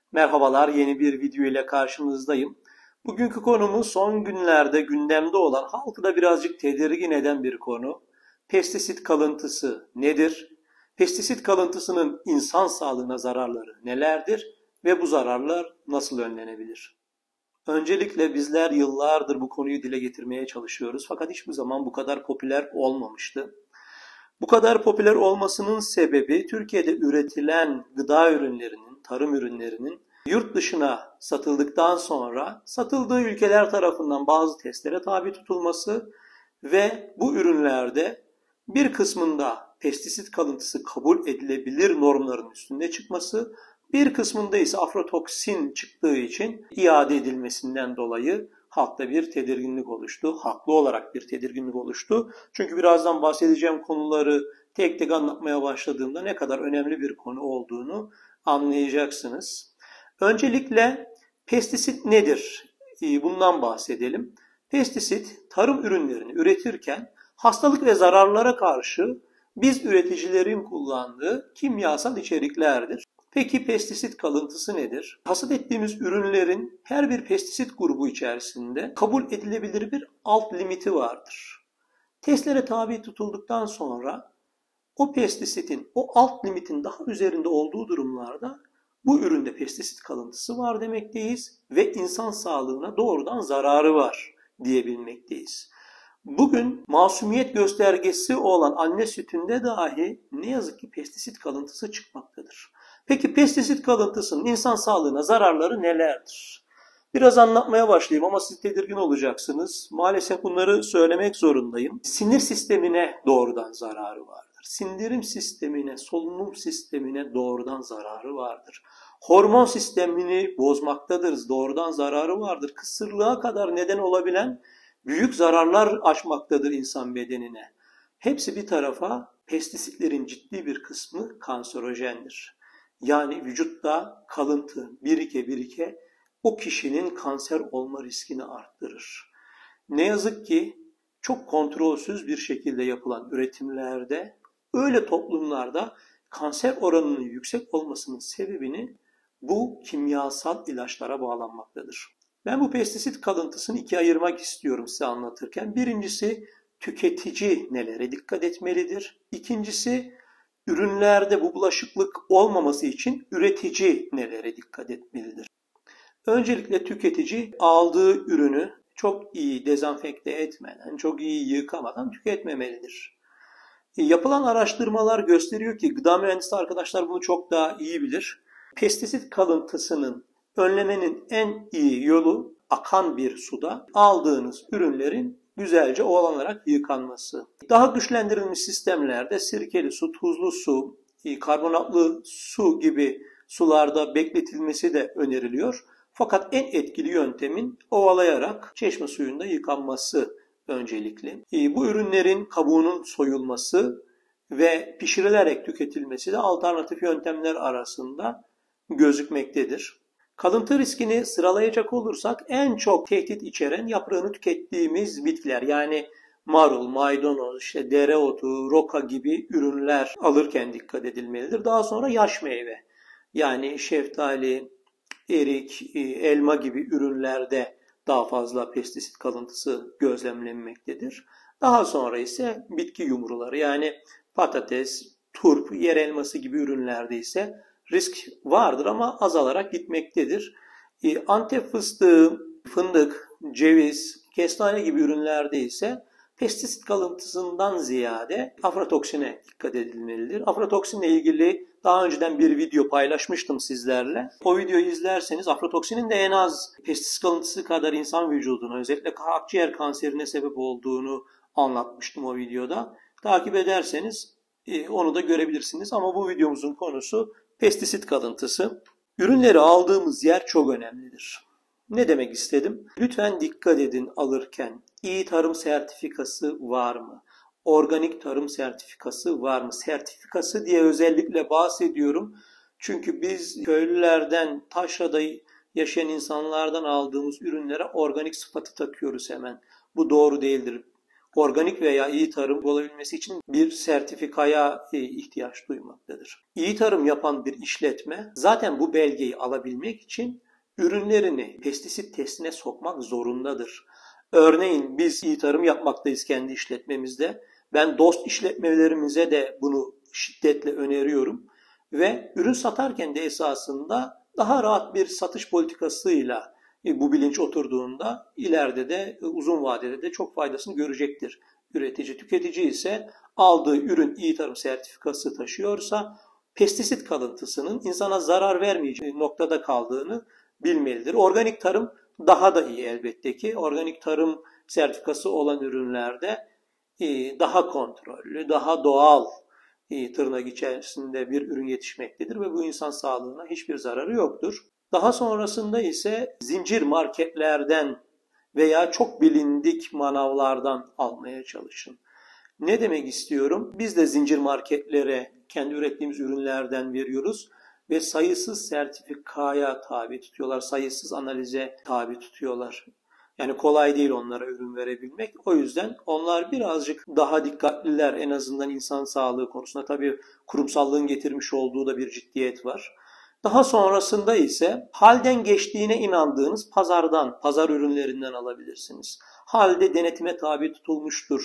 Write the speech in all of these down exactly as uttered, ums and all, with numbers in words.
Merhabalar, yeni bir video ile karşınızdayım. Bugünkü konumuz son günlerde gündemde olan, halkı da birazcık tedirgin eden bir konu. Pestisit kalıntısı nedir? Pestisit kalıntısının insan sağlığına zararları nelerdir ve bu zararlar nasıl önlenebilir? Öncelikle bizler yıllardır bu konuyu dile getirmeye çalışıyoruz fakat hiçbir zaman bu kadar popüler olmamıştı. Bu kadar popüler olmasının sebebi Türkiye'de üretilen gıda ürünlerinin, tarım ürünlerinin yurt dışına satıldıktan sonra satıldığı ülkeler tarafından bazı testlere tabi tutulması ve bu ürünlerde bir kısmında pestisit kalıntısı kabul edilebilir normların üstünde çıkması, bir kısmında ise aflatoksin çıktığı için iade edilmesinden dolayı halkta bir tedirginlik oluştu. Haklı olarak bir tedirginlik oluştu. Çünkü birazdan bahsedeceğim konuları tek tek anlatmaya başladığımda ne kadar önemli bir konu olduğunu anlayacaksınız. Öncelikle pestisit nedir? Bundan bahsedelim. Pestisit, tarım ürünlerini üretirken hastalık ve zararlara karşı biz üreticilerin kullandığı kimyasal içeriklerdir. Peki pestisit kalıntısı nedir? Hasat ettiğimiz ürünlerin her bir pestisit grubu içerisinde kabul edilebilir bir alt limiti vardır. Testlere tabi tutulduktan sonra o pestisitin o alt limitin daha üzerinde olduğu durumlarda bu üründe pestisit kalıntısı var demekteyiz ve insan sağlığına doğrudan zararı var diyebilmekteyiz. Bugün masumiyet göstergesi olan anne sütünde dahi ne yazık ki pestisit kalıntısı çıkmaktadır. Peki pestisit kalıntısının insan sağlığına zararları nelerdir? Biraz anlatmaya başlayayım ama siz tedirgin olacaksınız. Maalesef bunları söylemek zorundayım. Sinir sistemine doğrudan zararı vardır. Sindirim sistemine, solunum sistemine doğrudan zararı vardır. Hormon sistemini bozmaktadır. Doğrudan zararı vardır. Kısırlığa kadar neden olabilen büyük zararlar açmaktadır insan bedenine. Hepsi bir tarafa, pestisitlerin ciddi bir kısmı kanserojendir. Yani vücutta kalıntı birike birike o kişinin kanser olma riskini arttırır. Ne yazık ki çok kontrolsüz bir şekilde yapılan üretimlerde, öyle toplumlarda kanser oranının yüksek olmasının sebebini bu kimyasal ilaçlara bağlanmaktadır. Ben bu pestisit kalıntısını ikiye ayırmak istiyorum size anlatırken. Birincisi tüketici nelere dikkat etmelidir? İkincisi ürünlerde bu bulaşıklık olmaması için üretici nelere dikkat etmelidir? Öncelikle tüketici aldığı ürünü çok iyi dezenfekte etmeden, çok iyi yıkamadan tüketmemelidir. Yapılan araştırmalar gösteriyor ki gıda mühendisi arkadaşlar bunu çok daha iyi bilir. Pestisit kalıntısının önlemenin en iyi yolu akan bir suda aldığınız ürünlerin güzelce ovalayarak yıkanması. Daha güçlendirilmiş sistemlerde sirkeli su, tuzlu su, karbonatlı su gibi sularda bekletilmesi de öneriliyor. Fakat en etkili yöntemin ovalayarak çeşme suyunda yıkanması öncelikli. Bu ürünlerin kabuğunun soyulması ve pişirilerek tüketilmesi de alternatif yöntemler arasında gözükmektedir. Kalıntı riskini sıralayacak olursak en çok tehdit içeren yaprağını tükettiğimiz bitkiler, yani marul, maydanoz, işte dereotu, roka gibi ürünler alırken dikkat edilmelidir. Daha sonra yaş meyve, yani şeftali, erik, elma gibi ürünlerde daha fazla pestisit kalıntısı gözlemlenmektedir. Daha sonra ise bitki yumruları, yani patates, turp, yer elması gibi ürünlerde ise risk vardır ama azalarak gitmektedir. Antep fıstığı, fındık, ceviz, kestane gibi ürünlerde ise pestisit kalıntısından ziyade aflatoksine dikkat edilmelidir. Aflatoksinle ilgili daha önceden bir video paylaşmıştım sizlerle. O videoyu izlerseniz aflatoksinin de en az pestisit kalıntısı kadar insan vücuduna, özellikle akciğer kanserine sebep olduğunu anlatmıştım o videoda. Takip ederseniz onu da görebilirsiniz ama bu videomuzun konusu pestisit kalıntısı. Ürünleri aldığımız yer çok önemlidir. Ne demek istedim? Lütfen dikkat edin alırken. İyi tarım sertifikası var mı? Organik tarım sertifikası var mı? Sertifikası diye özellikle bahsediyorum. Çünkü biz köylülerden, taşrada yaşayan insanlardan aldığımız ürünlere organik sıfatı takıyoruz hemen. Bu doğru değildir. organik veya iyi tarım olabilmesi için bir sertifikaya e, ihtiyaç duymaktadır. İyi tarım yapan bir işletme zaten bu belgeyi alabilmek için ürünlerini pestisit testine sokmak zorundadır. Örneğin biz iyi tarım yapmaktayız kendi işletmemizde. Ben dost işletmelerimize de bunu şiddetle öneriyorum. Ve ürün satarken de esasında daha rahat bir satış politikasıyla bu bilinç oturduğunda ileride de uzun vadede de çok faydasını görecektir. Üretici, tüketici ise aldığı ürün iyi tarım sertifikası taşıyorsa pestisit kalıntısının insana zarar vermeyeceği noktada kaldığını bilmelidir. Organik tarım daha da iyi elbette ki. Organik tarım sertifikası olan ürünlerde daha kontrollü, daha doğal tırnak içerisinde bir ürün yetişmektedir ve bu insan sağlığına hiçbir zararı yoktur. Daha sonrasında ise zincir marketlerden veya çok bilindik manavlardan almaya çalışın. Ne demek istiyorum? Biz de zincir marketlere kendi ürettiğimiz ürünlerden veriyoruz ve sayısız sertifikaya tabi tutuyorlar, sayısız analize tabi tutuyorlar. Yani kolay değil onlara ürün verebilmek. O yüzden onlar birazcık daha dikkatliler en azından insan sağlığı konusunda. Tabii kurumsallığın getirmiş olduğu da bir ciddiyet var. Daha sonrasında ise halden geçtiğine inandığınız pazardan, pazar ürünlerinden alabilirsiniz. Halde denetime tabi tutulmuştur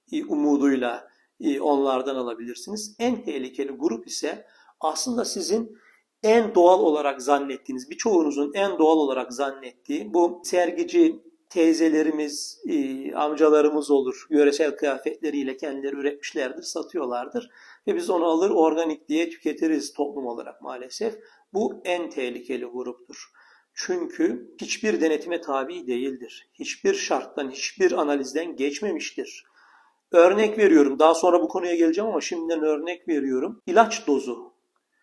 umuduyla onlardan alabilirsiniz. En tehlikeli grup ise aslında sizin en doğal olarak zannettiğiniz, birçoğunuzun en doğal olarak zannettiği bu sergici teyzelerimiz, amcalarımız olur. Yöresel kıyafetleriyle kendileri üretmişlerdir, satıyorlardır. Ve biz onu alır organik diye tüketiriz toplum olarak maalesef. Bu en tehlikeli gruptur. Çünkü hiçbir denetime tabi değildir. Hiçbir şarttan, hiçbir analizden geçmemiştir. Örnek veriyorum. Daha sonra bu konuya geleceğim ama şimdiden örnek veriyorum. İlaç dozu.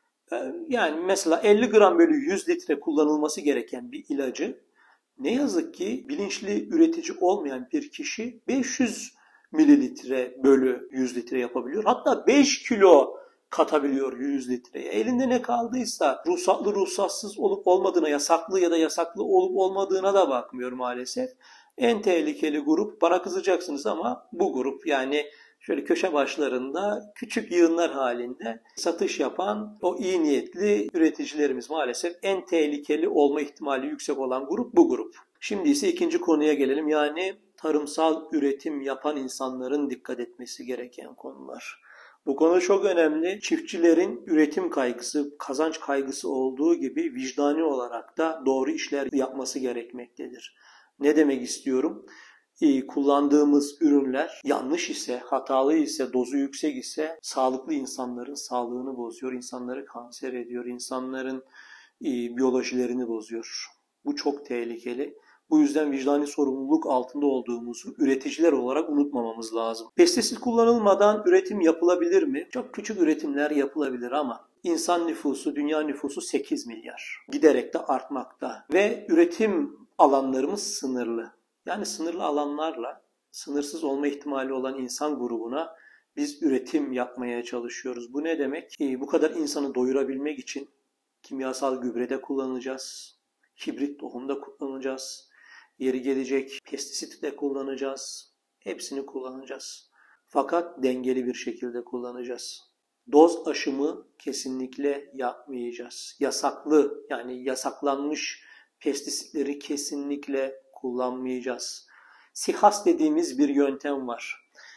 Yani mesela elli gram bölü yüz litre kullanılması gereken bir ilacı ne yazık ki bilinçli üretici olmayan bir kişi beş yüz mililitre bölü yüz litre yapabiliyor. Hatta beş kilo katabiliyor yüz litreye. Elinde ne kaldıysa ruhsatlı ruhsatsız olup olmadığına, yasaklı ya da yasaklı olup olmadığına da bakmıyor maalesef. En tehlikeli grup, bana kızacaksınız ama bu grup, yani şöyle köşe başlarında küçük yığınlar halinde satış yapan o iyi niyetli üreticilerimiz maalesef en tehlikeli olma ihtimali yüksek olan grup bu grup. Şimdi ise ikinci konuya gelelim. Yani tarımsal üretim yapan insanların dikkat etmesi gereken konular. Bu konu çok önemli. Çiftçilerin üretim kaygısı, kazanç kaygısı olduğu gibi vicdani olarak da doğru işler yapması gerekmektedir. Ne demek istiyorum? Kullandığımız ürünler yanlış ise, hatalı ise, dozu yüksek ise sağlıklı insanların sağlığını bozuyor, insanları kanser ediyor, insanların biyolojilerini bozuyor. Bu çok tehlikeli. Bu yüzden vicdani sorumluluk altında olduğumuzu üreticiler olarak unutmamamız lazım. Pestisit kullanılmadan üretim yapılabilir mi? Çok küçük üretimler yapılabilir ama insan nüfusu, dünya nüfusu sekiz milyar. Giderek de artmakta ve üretim alanlarımız sınırlı. Yani sınırlı alanlarla sınırsız olma ihtimali olan insan grubuna biz üretim yapmaya çalışıyoruz. Bu ne demek? Bu kadar insanı doyurabilmek için kimyasal gübrede kullanacağız, hibrit tohumda kullanacağız, yeri gelecek pestisit de kullanacağız, hepsini kullanacağız. Fakat dengeli bir şekilde kullanacağız. Doz aşımı kesinlikle yapmayacağız. Yasaklı, yani yasaklanmış pestisitleri kesinlikle kullanmayacağız. SİHAS dediğimiz bir yöntem var.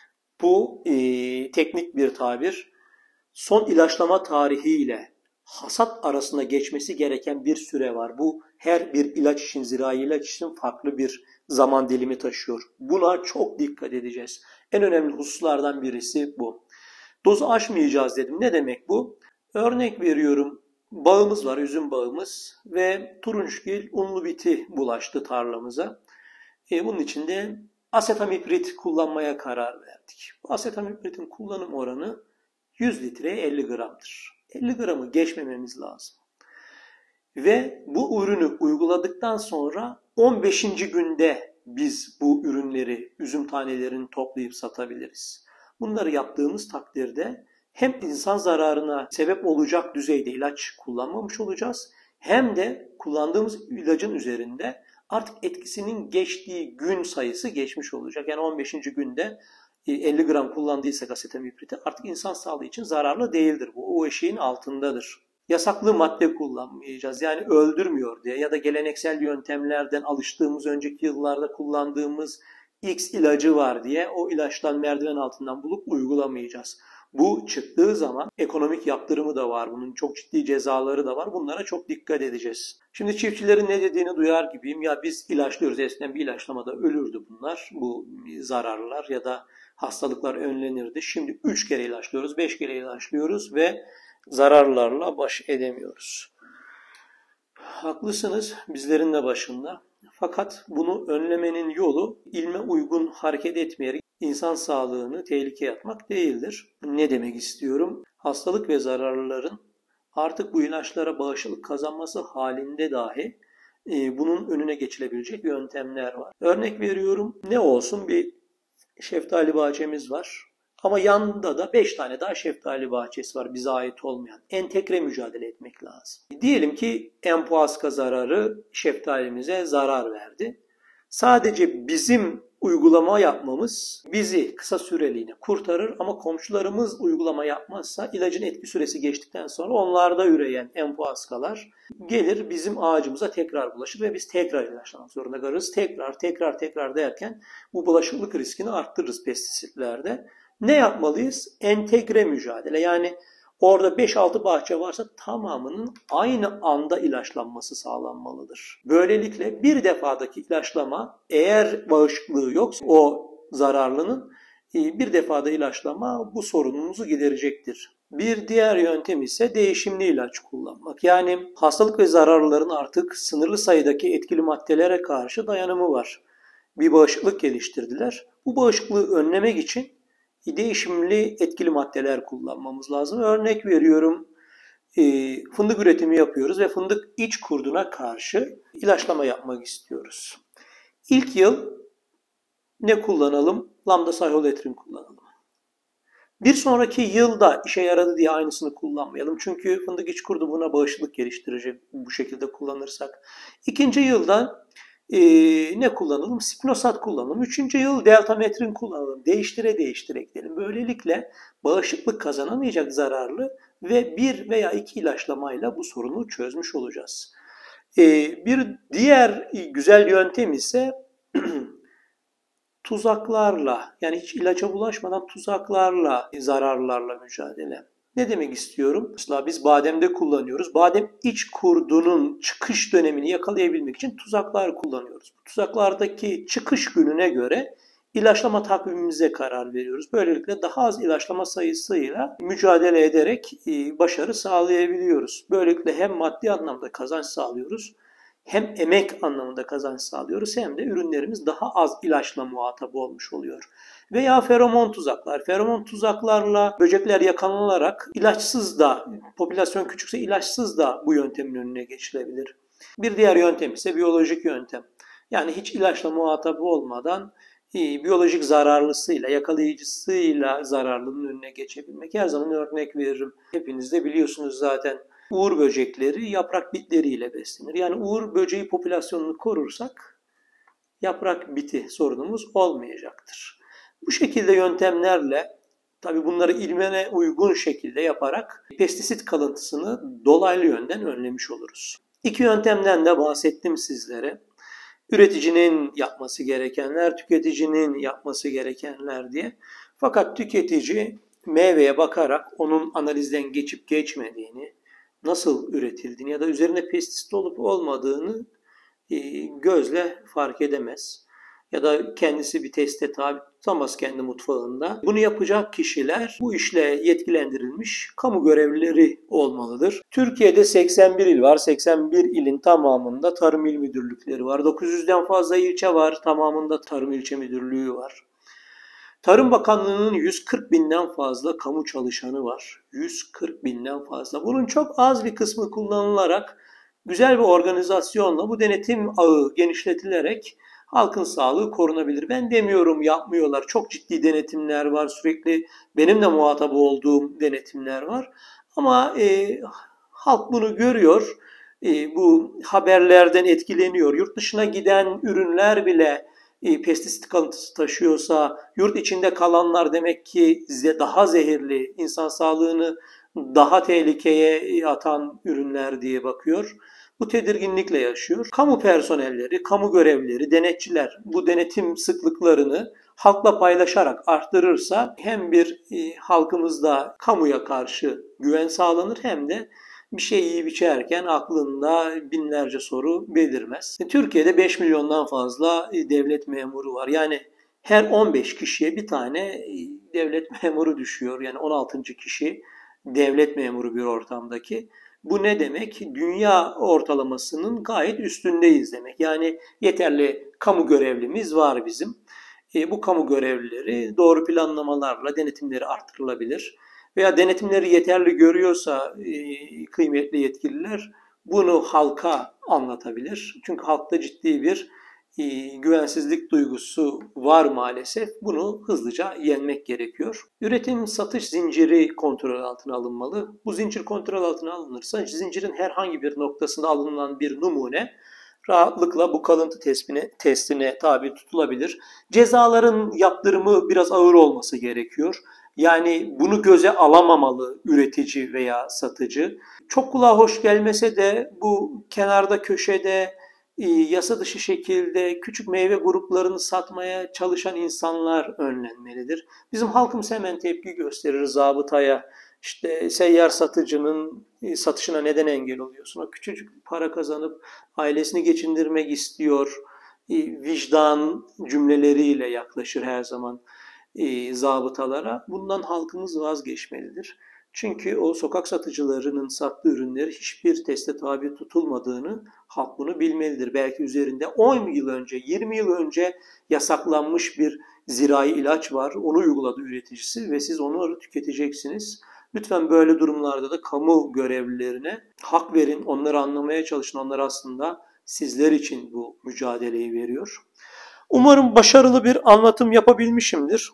Bu e, teknik bir tabir. Son ilaçlama tarihi ile hasat arasında geçmesi gereken bir süre var. Bu her bir ilaç için, zirai ilaç için farklı bir zaman dilimi taşıyor. Buna çok dikkat edeceğiz. En önemli hususlardan birisi bu. Dozu aşmayacağız dedim. Ne demek bu? Örnek veriyorum. Bağımız var, üzüm bağımız ve turunçgil unlu biti bulaştı tarlamıza. E, bunun için de asetamiprit kullanmaya karar verdik. Bu asetamipritin kullanım oranı yüz litreye elli gramdır. elli gramı geçmememiz lazım. Ve bu ürünü uyguladıktan sonra on beşinci günde biz bu ürünleri, üzüm tanelerini toplayıp satabiliriz. Bunları yaptığımız takdirde hem insan zararına sebep olacak düzeyde ilaç kullanmamış olacağız, hem de kullandığımız ilacın üzerinde artık etkisinin geçtiği gün sayısı geçmiş olacak. Yani on beşinci günde elli gram kullandıysak asetamiprid'i artık insan sağlığı için zararlı değildir. Bu o eşiğin altındadır. Yasaklı madde kullanmayacağız. Yani öldürmüyor diye ya da geleneksel yöntemlerden alıştığımız önceki yıllarda kullandığımız X ilacı var diye o ilaçtan merdiven altından bulup uygulamayacağız. Bu çıktığı zaman ekonomik yaptırımı da var. Bunun çok ciddi cezaları da var. Bunlara çok dikkat edeceğiz. Şimdi çiftçilerin ne dediğini duyar gibiyim. Ya biz ilaçlıyoruz. Eskiden bir ilaçlamada ölürdü bunlar. Bu zararlar ya da hastalıklar önlenirdi. Şimdi üç kere ilaçlıyoruz, beş kere ilaçlıyoruz ve zararlarla baş edemiyoruz. Haklısınız, bizlerin de başında. Fakat bunu önlemenin yolu ilme uygun hareket etmeyerek insan sağlığını tehlikeye atmak değildir. Ne demek istiyorum? Hastalık ve zararlıların artık bu ilaçlara bağışıklık kazanması halinde dahi e, bunun önüne geçilebilecek yöntemler var. Örnek veriyorum, ne olsun, bir şeftali bahçemiz var. Ama yanında da beş tane daha şeftali bahçesi var bize ait olmayan. Entegre mücadele etmek lazım. Diyelim ki empuaska zararı şeftalimize zarar verdi. Sadece bizim uygulama yapmamız bizi kısa süreliğine kurtarır ama komşularımız uygulama yapmazsa ilacın etki süresi geçtikten sonra onlarda üreyen empuaskalar gelir bizim ağacımıza tekrar bulaşır ve biz tekrar ilaçlamak zorunda kalırız. Tekrar tekrar tekrar derken bu bulaşıklık riskini arttırırız pestisitlerde. Ne yapmalıyız? Entegre mücadele. Yani orada beş altı bahçe varsa tamamının aynı anda ilaçlanması sağlanmalıdır. Böylelikle bir defadaki ilaçlama, eğer bağışıklığı yoksa o zararlının, bir defada ilaçlama bu sorunumuzu giderecektir. Bir diğer yöntem ise değişimli ilaç kullanmak. Yani hastalık ve zararlıların artık sınırlı sayıdaki etkili maddelere karşı dayanımı var. Bir bağışıklık geliştirdiler. Bu bağışıklığı önlemek için değişimli etkili maddeler kullanmamız lazım. Örnek veriyorum, fındık üretimi yapıyoruz ve fındık iç kurduna karşı ilaçlama yapmak istiyoruz. İlk yıl ne kullanalım? Lambda-cyhalothrin kullanalım. Bir sonraki yılda işe yaradı diye aynısını kullanmayalım. Çünkü fındık iç kurdu buna bağışıklık geliştirecek bu şekilde kullanırsak. İkinci yılda Ee, ne kullanalım? Spinosat kullanalım. Üçüncü yıl deltametrin kullanalım. Değiştire değiştire gidelim. Böylelikle bağışıklık kazanamayacak zararlı ve bir veya iki ilaçlamayla bu sorunu çözmüş olacağız. Ee, bir diğer güzel yöntem ise tuzaklarla, yani hiç ilaca bulaşmadan tuzaklarla, zararlarla mücadele. Ne demek istiyorum? Mesela biz bademde kullanıyoruz. Badem iç kurdunun çıkış dönemini yakalayabilmek için tuzaklar kullanıyoruz. Bu tuzaklardaki çıkış gününe göre ilaçlama takvimimize karar veriyoruz. Böylelikle daha az ilaçlama sayısıyla mücadele ederek başarı sağlayabiliyoruz. Böylelikle hem maddi anlamda kazanç sağlıyoruz, hem emek anlamında kazanç sağlıyoruz hem de ürünlerimiz daha az ilaçla muhatap olmuş oluyor. Veya feromon tuzaklar. Feromon tuzaklarla böcekler yakalanarak ilaçsız da, popülasyon küçükse ilaçsız da bu yöntemin önüne geçilebilir. Bir diğer yöntem ise biyolojik yöntem. Yani hiç ilaçla muhatap olmadan biyolojik zararlısıyla, yakalayıcısıyla zararlının önüne geçebilmek. Her zaman örnek veririm. Hepiniz de biliyorsunuz zaten. Uğur böcekleri yaprak bitleriyle beslenir. Yani uğur böceği popülasyonunu korursak yaprak biti sorunumuz olmayacaktır. Bu şekilde yöntemlerle, tabii bunları ilmene uygun şekilde yaparak pestisit kalıntısını dolaylı yönden önlemiş oluruz. İki yöntemden de bahsettim sizlere. Üreticinin yapması gerekenler, tüketicinin yapması gerekenler diye. Fakat tüketici meyveye bakarak onun analizden geçip geçmediğini, nasıl üretildiğini ya da üzerine pestisit olup olmadığını gözle fark edemez. Ya da kendisi bir teste tabi tutamaz kendi mutfağında. Bunu yapacak kişiler bu işle yetkilendirilmiş kamu görevlileri olmalıdır. Türkiye'de seksen bir il var. seksen bir ilin tamamında tarım il müdürlükleri var. dokuz yüzden fazla ilçe var. Tamamında tarım ilçe müdürlüğü var. Tarım Bakanlığı'nın yüz kırk binden fazla kamu çalışanı var. yüz kırk binden fazla. Bunun çok az bir kısmı kullanılarak güzel bir organizasyonla bu denetim ağı genişletilerek halkın sağlığı korunabilir. Ben demiyorum yapmıyorlar. Çok ciddi denetimler var. Sürekli benim de muhatap olduğum denetimler var. Ama e, halk bunu görüyor. e, bu haberlerden etkileniyor. Yurt dışına giden ürünler bile e, pestisit kalıntısı taşıyorsa, yurt içinde kalanlar demek ki daha zehirli, insan sağlığını daha tehlikeye atan ürünler diye bakıyor. Bu tedirginlikle yaşıyor. Kamu personelleri, kamu görevlileri, denetçiler bu denetim sıklıklarını halkla paylaşarak arttırırsa hem bir e, halkımızda kamuya karşı güven sağlanır hem de bir şey yiyip içerken aklında binlerce soru belirmez. Türkiye'de beş milyondan fazla devlet memuru var. Yani her on beş kişiye bir tane devlet memuru düşüyor. Yani on altıncı kişi devlet memuru bir ortamdaki. Bu ne demek? Dünya ortalamasının gayet üstündeyiz demek. Yani yeterli kamu görevlimiz var bizim. E, bu kamu görevlileri doğru planlamalarla denetimleri artırılabilir. Veya denetimleri yeterli görüyorsa e, kıymetli yetkililer bunu halka anlatabilir. Çünkü halkta ciddi bir e, güvensizlik duygusu var maalesef. Bunu hızlıca yenmek gerekiyor. Üretim satış zinciri kontrol altına alınmalı. Bu zincir kontrol altına alınırsa zincirin herhangi bir noktasında alınan bir numune rahatlıkla bu kalıntı testine, testine tabi tutulabilir. Cezaların yaptırımı biraz ağır olması gerekiyor. Yani bunu göze alamamalı üretici veya satıcı. Çok kulağa hoş gelmese de bu kenarda köşede yasa dışı şekilde küçük meyve gruplarını satmaya çalışan insanlar önlenmelidir. Bizim halkımız hemen tepki gösterir zabıtaya. İşte seyyar satıcının satışına neden engel oluyorsun? O küçücük para kazanıp ailesini geçindirmek istiyor. Vicdan cümleleriyle yaklaşır her zaman zabıtalara. Bundan halkımız vazgeçmelidir. Çünkü o sokak satıcılarının sattığı ürünleri hiçbir teste tabi tutulmadığını halk bunu bilmelidir. Belki üzerinde on yıl önce, yirmi yıl önce yasaklanmış bir zirai ilaç var. Onu uyguladı üreticisi ve siz onu tüketeceksiniz. Lütfen böyle durumlarda da kamu görevlilerine hak verin, onları anlamaya çalışın. Onlar aslında sizler için bu mücadeleyi veriyor. Umarım başarılı bir anlatım yapabilmişimdir.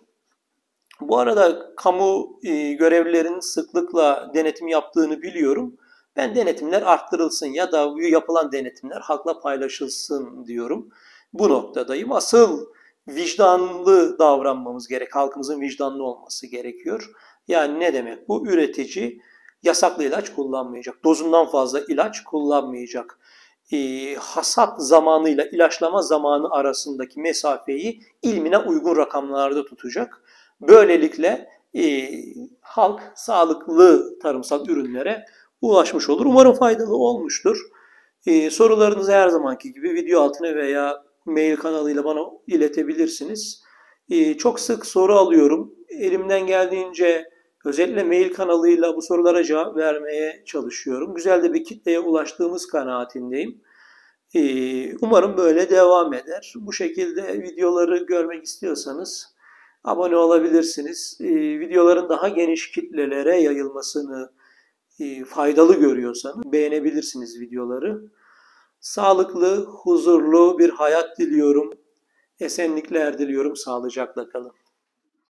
Bu arada kamu görevlilerinin sıklıkla denetim yaptığını biliyorum. Ben denetimler arttırılsın ya da yapılan denetimler halkla paylaşılsın diyorum. Bu noktadayım. Asıl vicdanlı davranmamız gerek. Halkımızın vicdanlı olması gerekiyor. Yani ne demek bu? Üretici yasaklı ilaç kullanmayacak. Dozundan fazla ilaç kullanmayacak. E, hasat zamanıyla ilaçlama zamanı arasındaki mesafeyi ilmine uygun rakamlarda tutacak. Böylelikle e, halk sağlıklı tarımsal ürünlere ulaşmış olur. Umarım faydalı olmuştur. E, sorularınızı her zamanki gibi video altına veya mail kanalıyla bana iletebilirsiniz. E, çok sık soru alıyorum. Elimden geldiğince özellikle mail kanalıyla bu sorulara cevap vermeye çalışıyorum. Güzel de bir kitleye ulaştığımız kanaatindeyim. E, umarım böyle devam eder. Bu şekilde videoları görmek istiyorsanız abone olabilirsiniz. E, videoların daha geniş kitlelere yayılmasını e, faydalı görüyorsanız beğenebilirsiniz videoları. Sağlıklı, huzurlu bir hayat diliyorum. Esenlikler diliyorum. Sağlıcakla kalın.